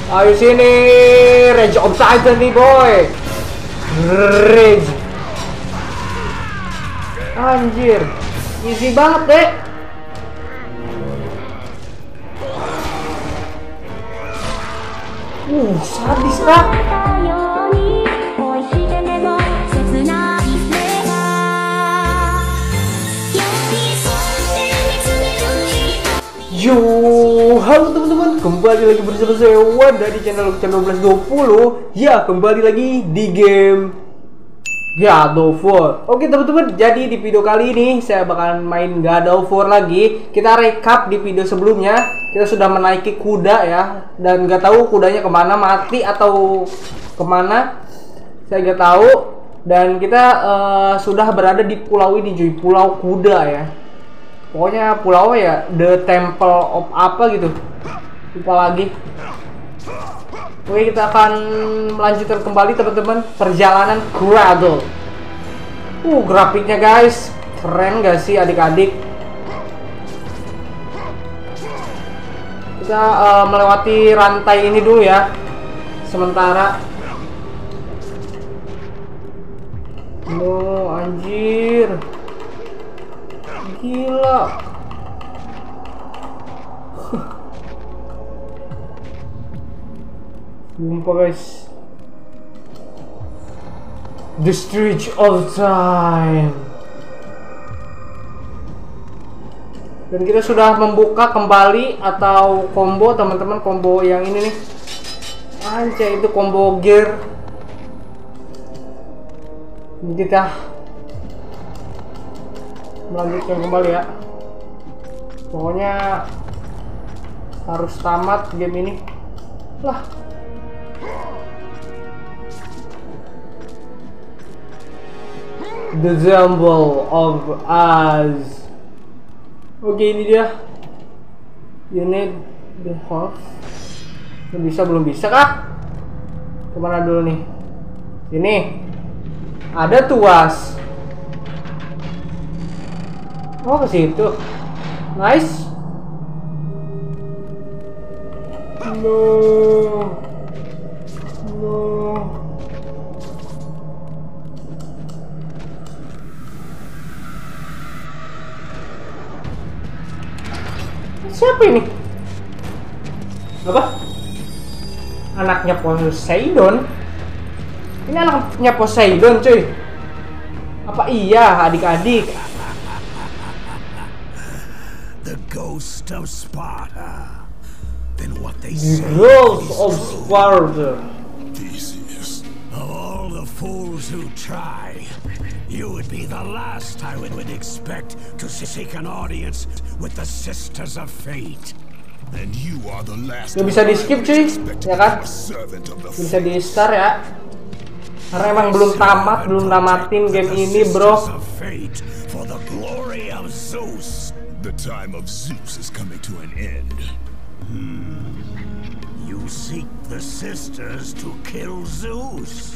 Ayo sini, Rage of Titan nih boy. Rage. Anjir, easy banget deh. Sadis lah. Yo, halo teman-teman, kembali lagi bersama saya Wanda di channel 1220. Ya, kembali lagi di game God of War. Oke teman-teman, jadi di video kali ini saya bakalan main God of War lagi. Kita recap di video sebelumnya. Kita sudah menaiki kuda ya, dan nggak tahu kudanya kemana, mati atau kemana, saya nggak tahu. Dan kita sudah berada di pulau ini cuy, pulau kuda ya. Pokoknya pulau ya, The Temple of apa gitu, lupa lagi. Oke, kita akan melanjutkan kembali teman-teman perjalanan Cradle. Grafiknya guys, keren gak sih adik-adik? Kita melewati rantai ini dulu ya, sementara. Anjir, gila. Sumpah guys, The Stretch of Time. Dan kita sudah membuka kembali atau combo teman-teman, combo yang ini nih. Anjay, itu combo gear. Kita melanjutkan kembali ya. Pokoknya harus tamat game ini lah. The Temple of Us. Oke, ini dia. You need the horse. Belum bisa kah? Kemana dulu nih? Sini. Ada tuas. Oh, ke situ. Nice. No. Siapa ini? Apa? Anaknya Poseidon? Ini anaknya Poseidon cuy. Apa iya adik-adik? The ghost of Sparta. Then what they say. Ghost of Sparta. Theseus, of all the fools who try, you would be the last I would expect to seek an audience with the Sisters of Fate. And you are the last. Gak bisa di skip cuy, ya kan? Bisa di start ya. Karena emang belum tamat, belum namatin game ini bro. For the glory of Zeus. The time of Zeus is coming to an end. You seek the sisters to kill Zeus.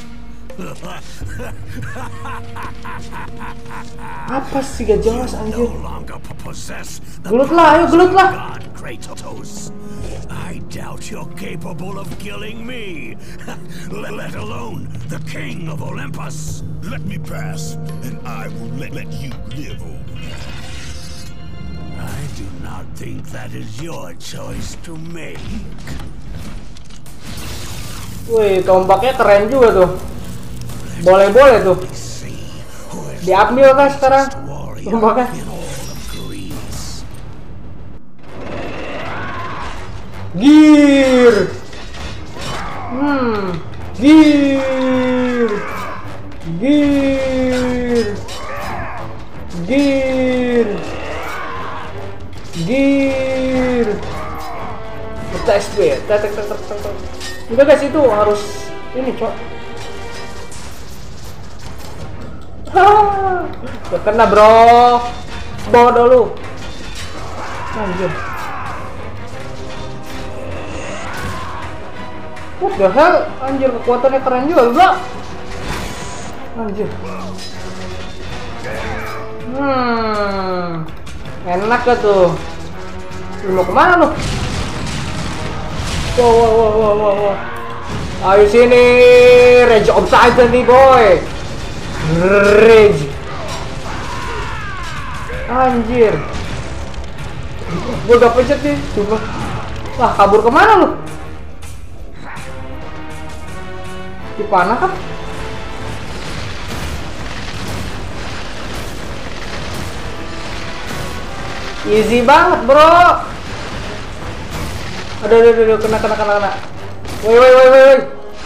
Apa sih gak jelas anjir? No longer possess the Gelut lah, ayo gelut lah. God Kratos. I doubt you're capable of killing me, let alone the king of Olympus. Let me pass, and I will let you live. I do not think that is your choice to make. Wih, tombaknya keren juga tuh. Boleh-boleh tuh. Diambil kan sekarang tombaknya. Gear. Gear. Gear. Gear. Gear. Kita SP. Udah guys, itu harus ini cok. Gak kena bro. Bodoh lu. Anjir. What the hell? Anjir, kekuatannya keren juga bro. Anjir. Enak gak tuh? Lu mau kemana lu? Wow, wow, wow, wow, wow, wow. Ayo sini, Rage of Titan nih boy. Rage. Anjir. Gue gak pencet nih, coba. Wah, kabur kemana lu? Di panah kan? Easy banget bro. Aduh, kena. Woi.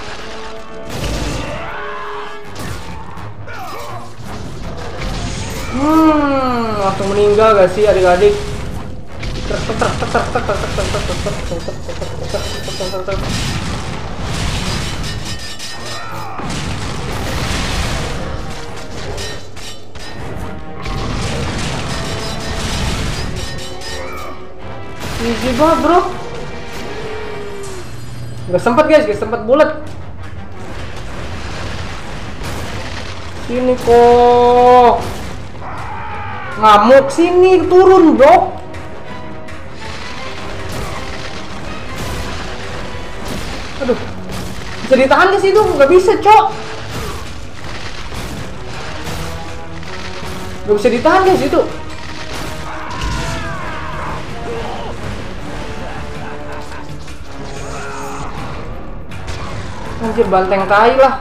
Langsung meninggal gak sih adik-adik? Easy banget bro. Gak sempat guys, gak sempat bulat. Sini kok. Ngamuk sini, turun bro. Aduh. Bisa ditahan ke situ? Gak bisa, cok. Gak bisa ditahan guys itu. Anjir, banteng tai lah.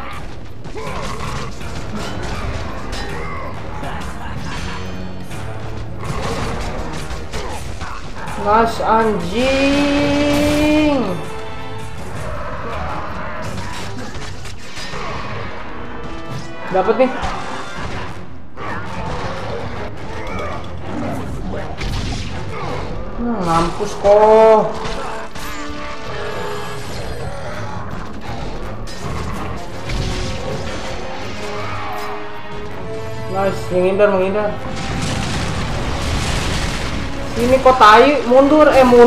Nice anjing. Dapat nih. Mampus kok. Nice, menghindar. Ini kok tai, mundur.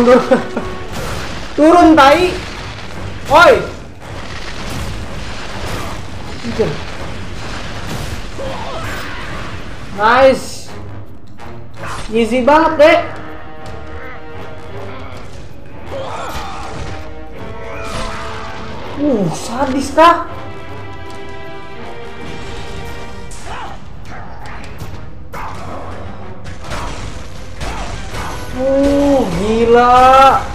Turun tai. Oi. Nice. Easy banget deh. Sadis kah? Gila.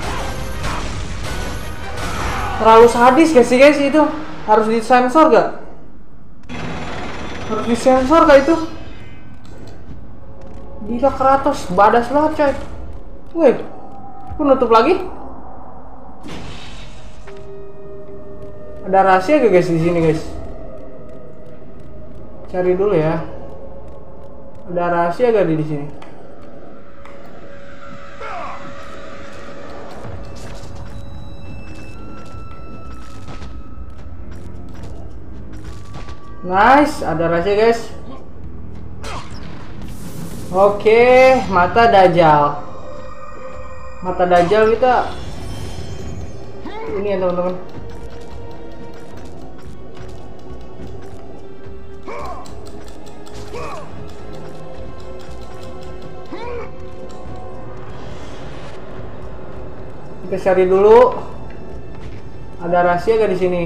Terlalu sadis gak sih guys itu? Harus disensor gak? Harus disensor gak itu? Gila, Kratos badas banget coy. Wih, aku nutup lagi. Ada rahasia gak guys di sini guys? Cari dulu ya. Ada rahasia gak di sini? Nice, ada rahasia guys. Oke, mata Dajjal. Mata Dajjal kita ini ya teman-teman. Kita cari dulu. Ada rahasia gak di sini?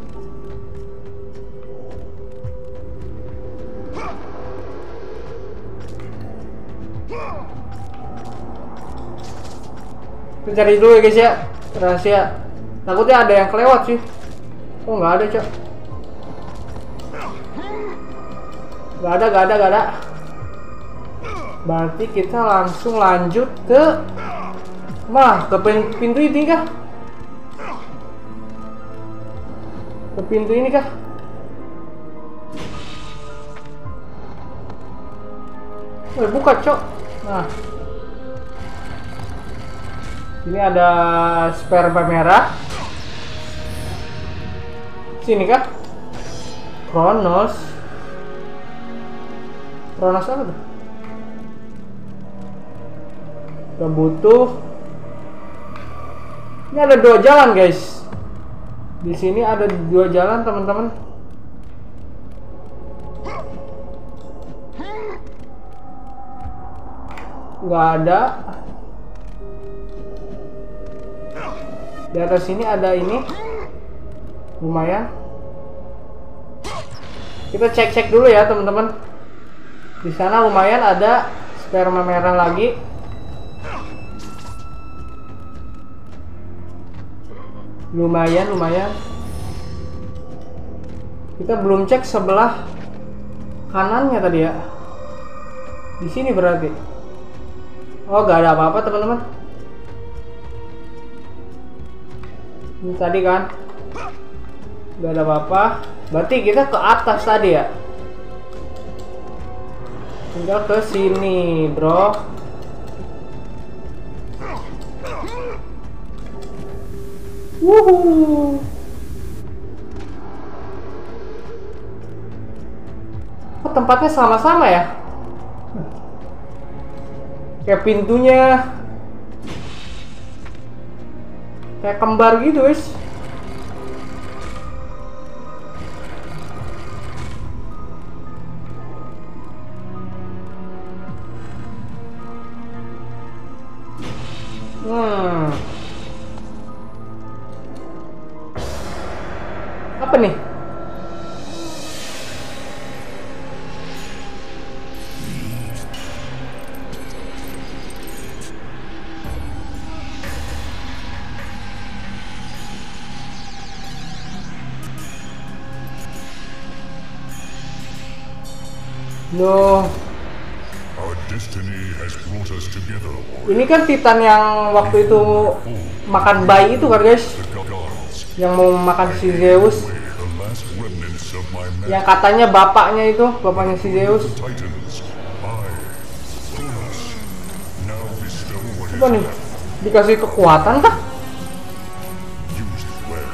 Kita cari dulu ya guys ya, rahasia. Takutnya ada yang kelewat sih. Oh nggak ada cok. Nggak ada. Berarti kita langsung lanjut ke ke pintu ini kah? Ke pintu ini kah? Buka cok. Nah. Ini ada sperma merah. Sini kah? Kronos apa tuh? Gak butuh. Ini ada 2 jalan guys. Di sini ada 2 jalan teman-teman. Gak ada. Di atas sini ada ini. Lumayan. Kita cek-cek dulu ya, teman-teman. Di sana lumayan ada sperma merah lagi. Lumayan. Kita belum cek sebelah kanannya tadi ya. Di sini berarti. Oh, gak ada apa-apa, teman-teman. Ini tadi kan gak ada apa-apa. Berarti kita ke atas tadi ya. Tinggal ke sini, bro. Wuhu. Oh, tempatnya sama-sama ya. Kayak pintunya kayak kembar gitu, guys. Apa nih? No. Our destiny has brought us together. Ini kan Titan yang waktu itu makan bayi itu kan, guys? The gods, Yang mau makan si Zeus. the last remnants of my Yang katanya bapaknya itu, bapaknya si Zeus. Titans. I, Kronos, now bestow what Apa nih? is left. Dikasih kekuatan kah? Use it well.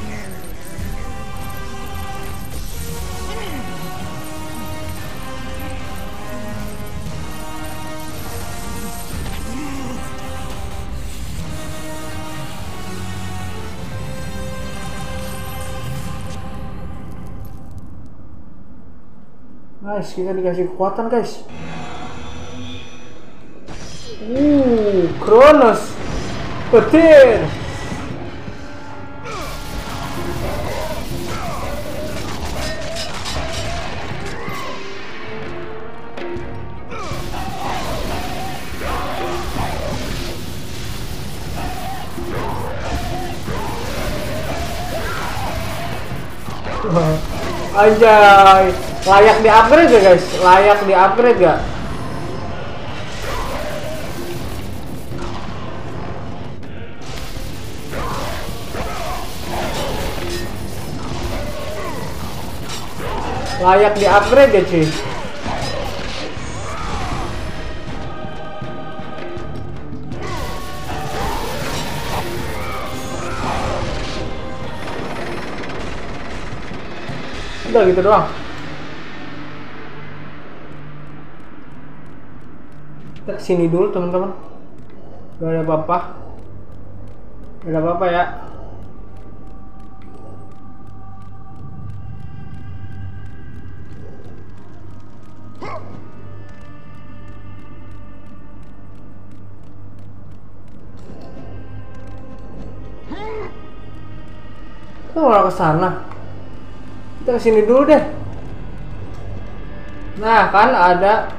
Nice, kita dikasih kekuatan, guys. Kronos petir. Anjay, layak di upgrade ya, guys? Layak di upgrade gak? Layak di upgrade ya, cuy. Udah gitu doang. Kita kesini dulu, teman-teman. Gak ada apa-apa. Gak ada apa-apa ya. Kita malah ke sana. Kita kesini dulu deh. Nah, kan ada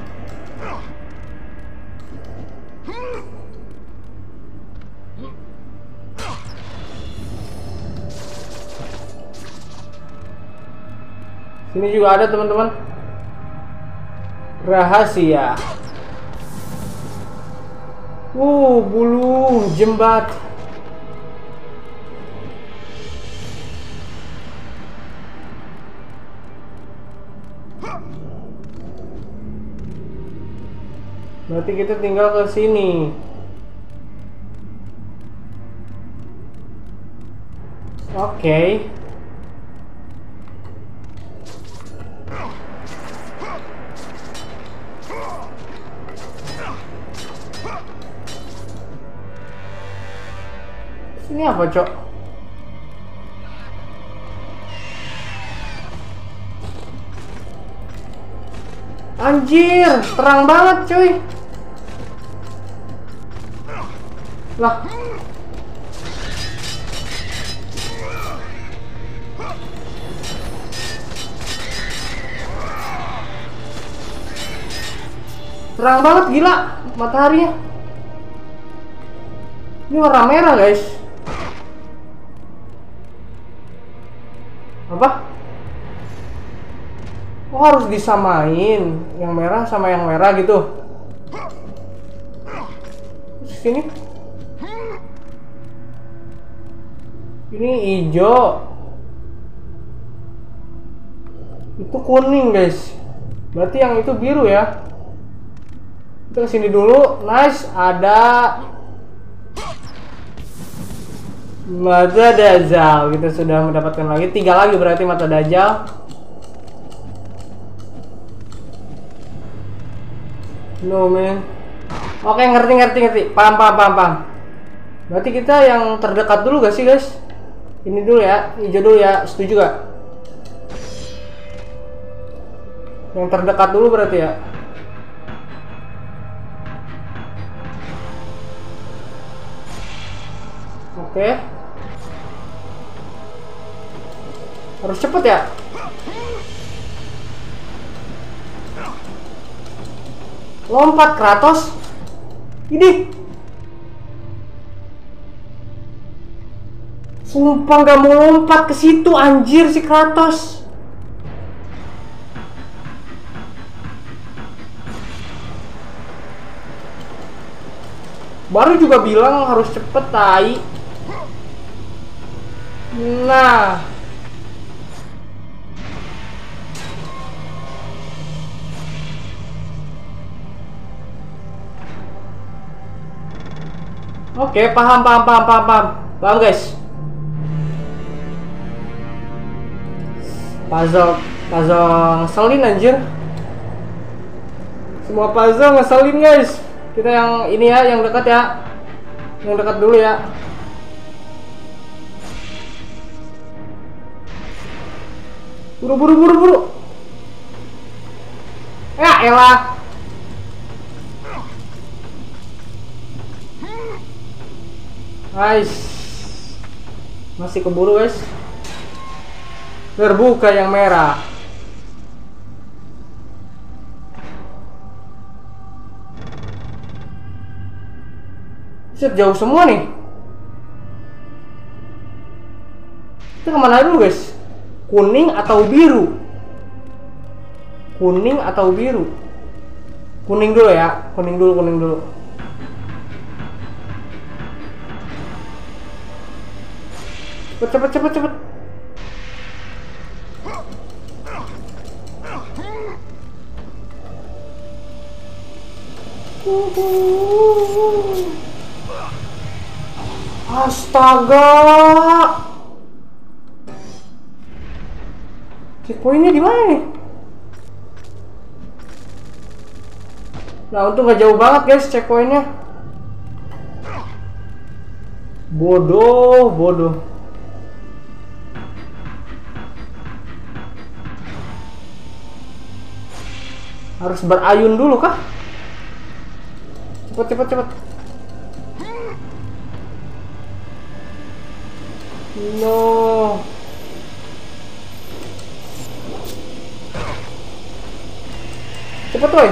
sini juga ada, teman-teman. Rahasia. Bulu jembat. Berarti kita tinggal ke sini. Oke. Ini apa, Cok? Anjir, terang banget, cuy. Lah. Terang banget gila mataharinya. Ini warna merah guys. Apa? Oh harus disamain yang merah sama yang merah gitu. Terus sini. Ini hijau. Itu kuning guys. Berarti yang itu biru ya. Kita kesini dulu. Nice, ada mata Dajjal. Kita sudah mendapatkan lagi 3 lagi berarti mata Dajjal. No man. Oke, ngerti. Paham. Berarti kita yang terdekat dulu gak sih guys? Ini dulu ya, hijau dulu ya. Setuju gak? Yang terdekat dulu berarti ya. Oke. Harus cepet ya. Lompat Kratos. Ini. Sumpah gak mau lompat ke situ anjir si Kratos. Baru juga bilang harus cepet tai. Nah. Oke, paham guys. Puzzle ngeselin anjir. Semua puzzle ngeselin guys. Kita yang ini ya, yang dekat ya. Yang dekat dulu ya. Buru. Ya elah. Nice. Masih keburu guys. Terbuka yang merah. Set jauh semua nih. Kita kemana dulu guys? Kuning atau biru? Kuning atau biru? Kuning dulu ya. Kuning dulu. Cepet. Astaga. Checkpointnya di mana nih? Nah, untung gak jauh banget guys checkpointnya. Bodoh. Harus berayun dulu kah? Cepet. No. Cepet woy.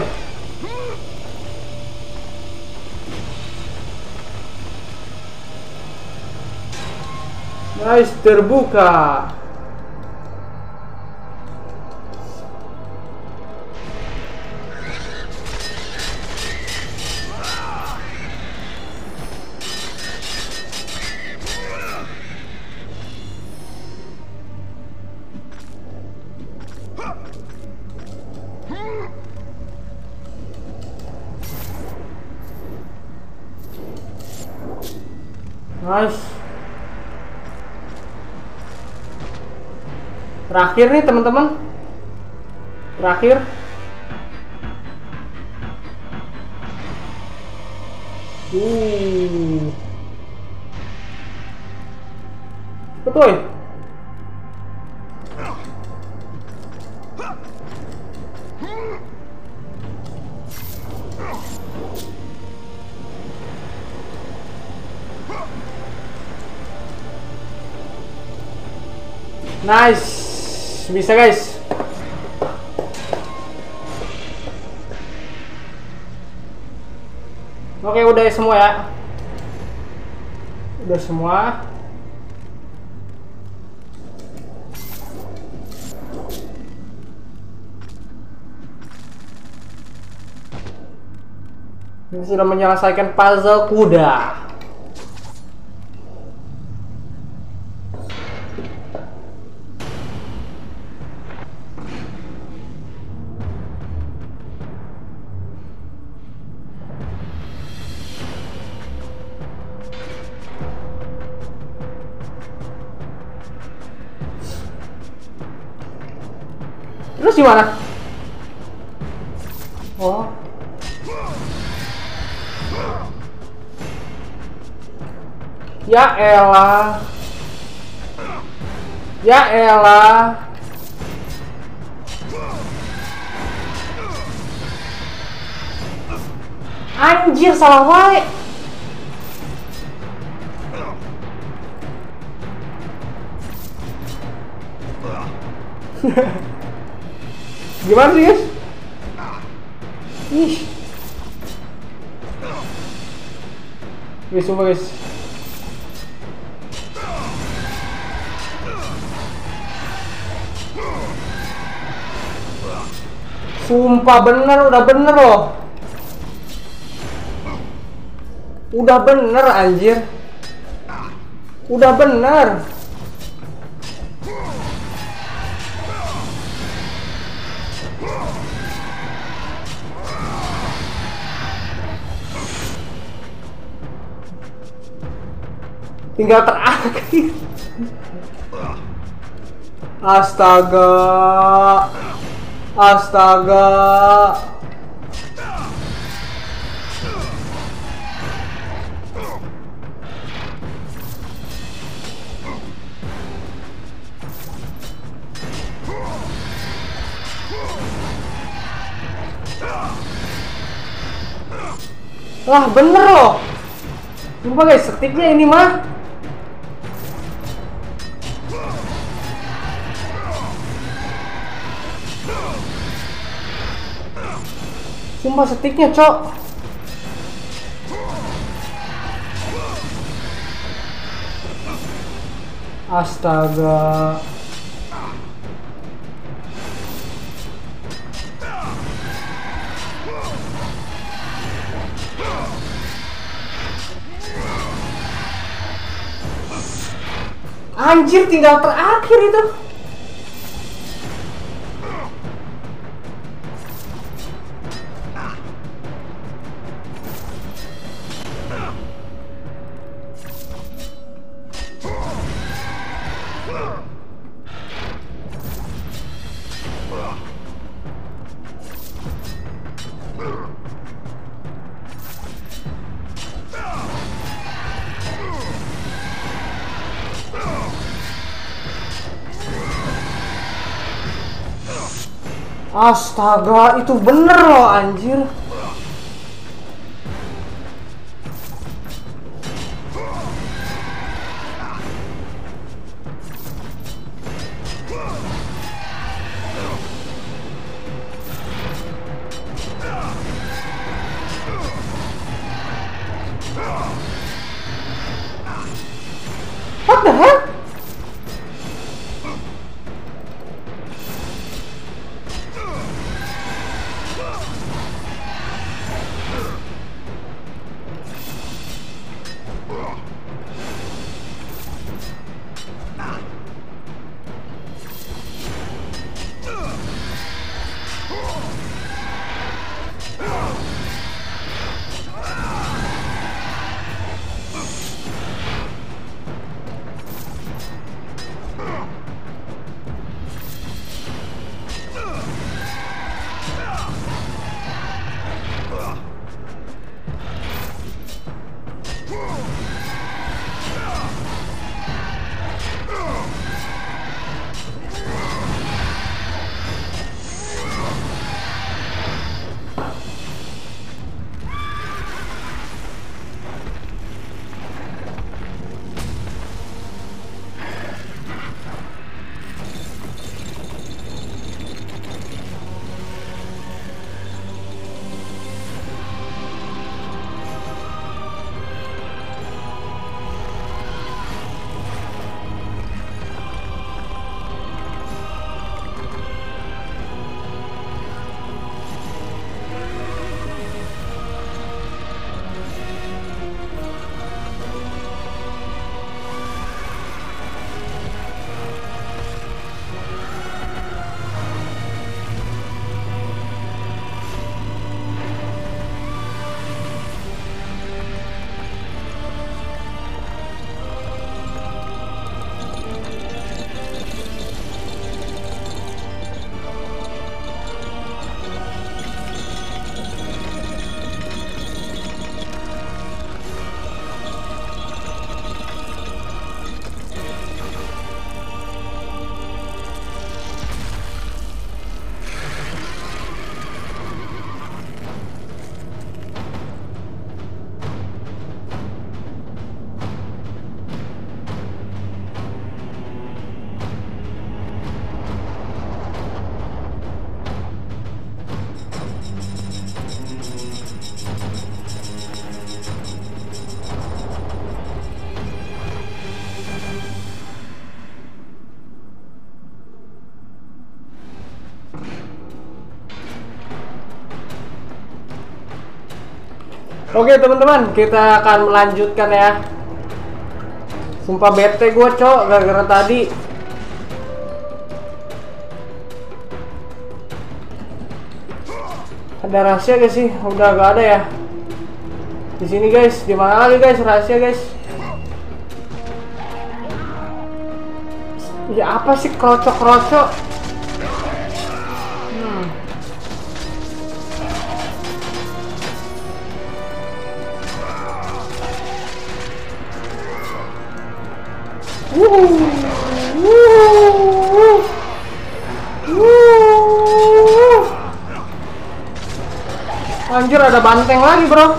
Nice, terbuka. Nice. Terakhir nih teman-teman. Terakhir. Betul. Nice, bisa guys. Oke, udah semua ya. Udah semua. Ini sudah menyelesaikan puzzle kuda. Terus gimana? Oh. Ya elah. Ya elah. Anjir, salah wae. Gimana sih, guys? Ih. Guys, coba guys. Sumpah bener, udah bener loh. Udah bener anjir. Udah bener. Tinggal terakhir. Astaga. Astaga. Lah bener loh. Sumpah guys, setiknya ini mah. Sumpah setiknya, cok. Astaga. Anjir, tinggal terakhir itu. Astaga, itu bener loh anjir. What the hell? Oke teman-teman, kita akan melanjutkan ya. Sumpah bete gue cok, gara-gara tadi. Ada rahasia gak sih? Udah gak ada ya. Di sini guys, di mana lagi guys rahasia guys? Ya apa sih krocok-krocok? Anjir, ada banteng lagi bro.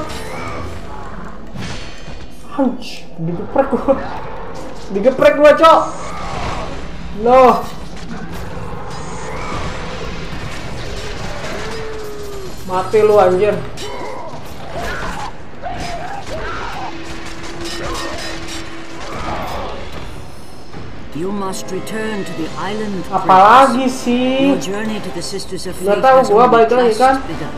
Anjir, digeprek gua cok. Loh, mati lu anjir. You must return to the island. Apalagi sih? Your journey to the Sisters of Nggak Fate tahu, has gua only balik lagi just kan? begun.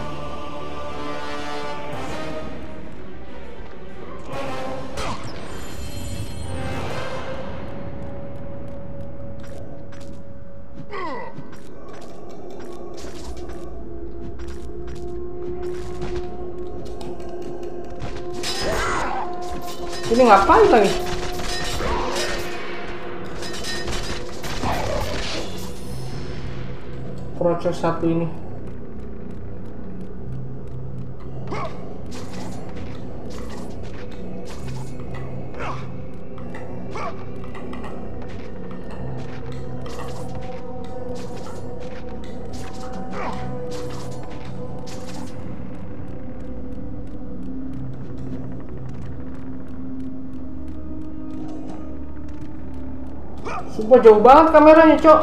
Ini ngapain lagi? Proses satu ini. Sumpah jauh banget kameranya cok.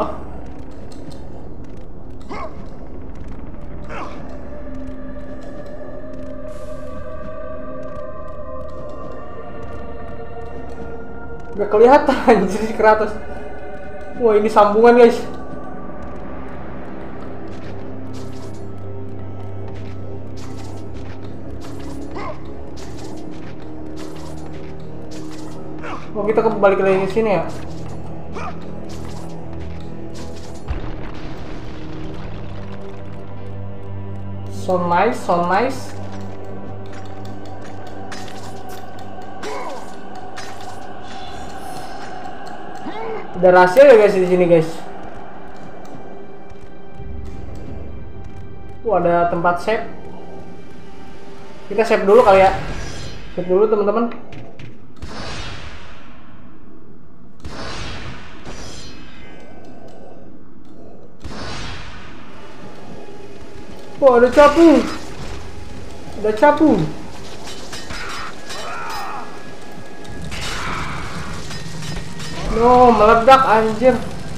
Gak kelihatan anjir si Kratos. Wah ini sambungan guys. Oh kita kembali lagi ke sini ya. So nice, so nice. Ada rahasia ya guys di sini guys. Ada tempat save. Kita save dulu kali ya. Save dulu teman-teman. Ada capung. Ada capung. No, meledak anjir.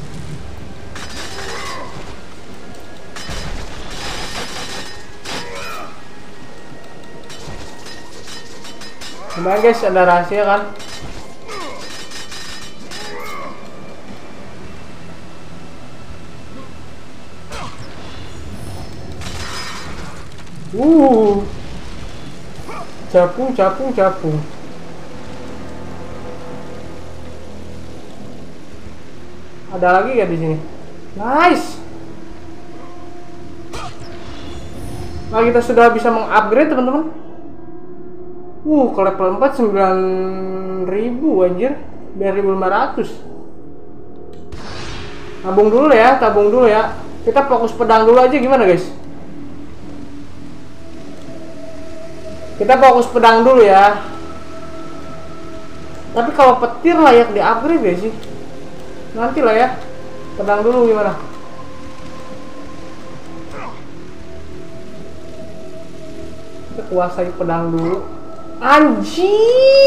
Gimana guys, ada rahasia kan? Capung. Ada lagi ya di sini. Nice. Nah, kita sudah bisa mengupgrade teman-teman. Ke level 4 9.000 anjir. Biar 1.500. Tabung dulu ya. Kita fokus pedang dulu aja gimana guys? Kita fokus pedang dulu ya. Tapi kalau petir layak di-upgrade ya sih. Nanti lah ya. Pedang dulu gimana? Kita kuasai pedang dulu. Anjing.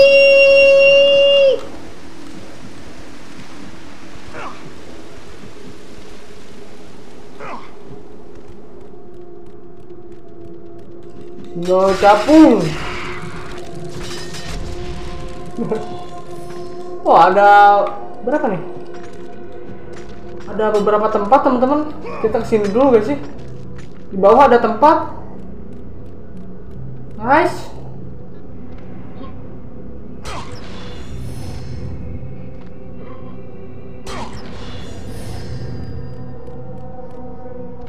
No capung. Ada berapa nih? Ada beberapa tempat teman-teman. Kita kesini dulu guys sih. Di bawah ada tempat. Nice.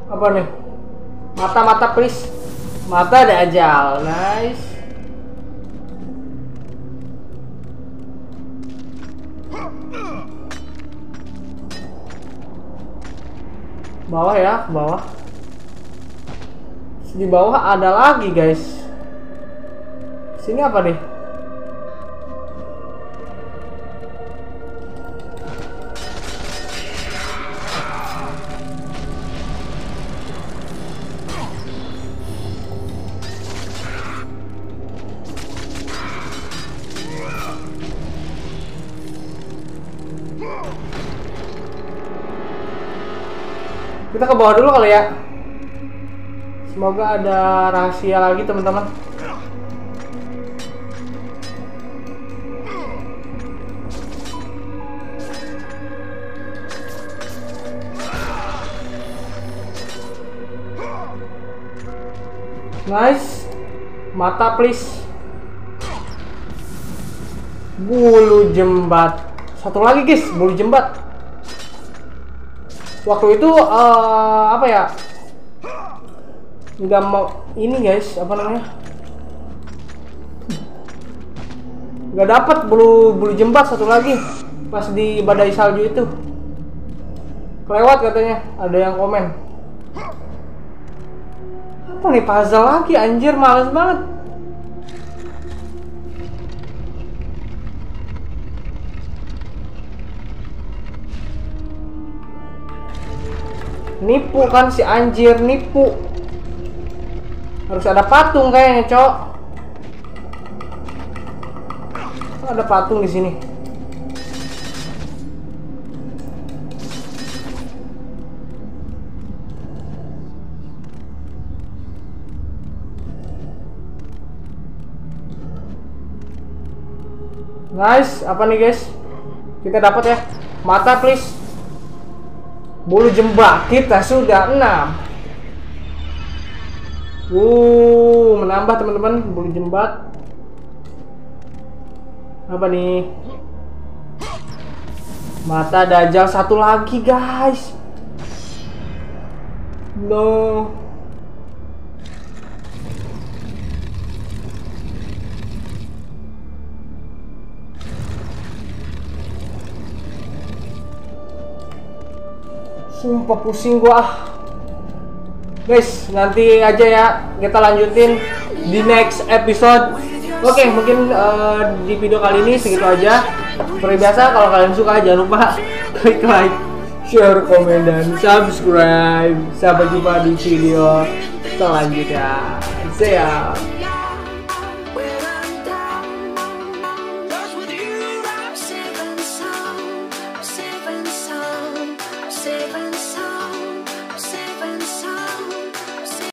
Apa nih? Mata please. Mata Dajjal. Nice. Bawah ya, ke bawah. Di bawah ada lagi, guys. Sini apa nih? Kita ke bawah dulu kali ya. Semoga ada rahasia lagi, teman-teman. Nice. Mata please. Bulu jembat. Satu lagi guys, bulu jembat. Waktu itu apa ya? Nggak mau ini guys, apa namanya? Nggak dapat bulu jembat satu lagi pas di badai salju itu. Kelewat katanya, ada yang komen. Apa nih puzzle lagi anjir, males banget. Nipu kan si anjir, nipu. Harus ada patung kayaknya, Cok. Ada patung di sini. Nice, apa nih guys? Kita dapat ya. Mata please. Bulu jembat kita sudah 6. Menambah teman-teman bulu jembat. Apa nih? Mata Dajjal satu lagi guys. No. Sumpah pusing gua. Guys, nanti aja ya kita lanjutin di next episode. Oke, mungkin di video kali ini segitu aja. Seperti biasa, kalau kalian suka jangan lupa klik like, share, komen, dan subscribe. Sampai jumpa di video selanjutnya. See ya.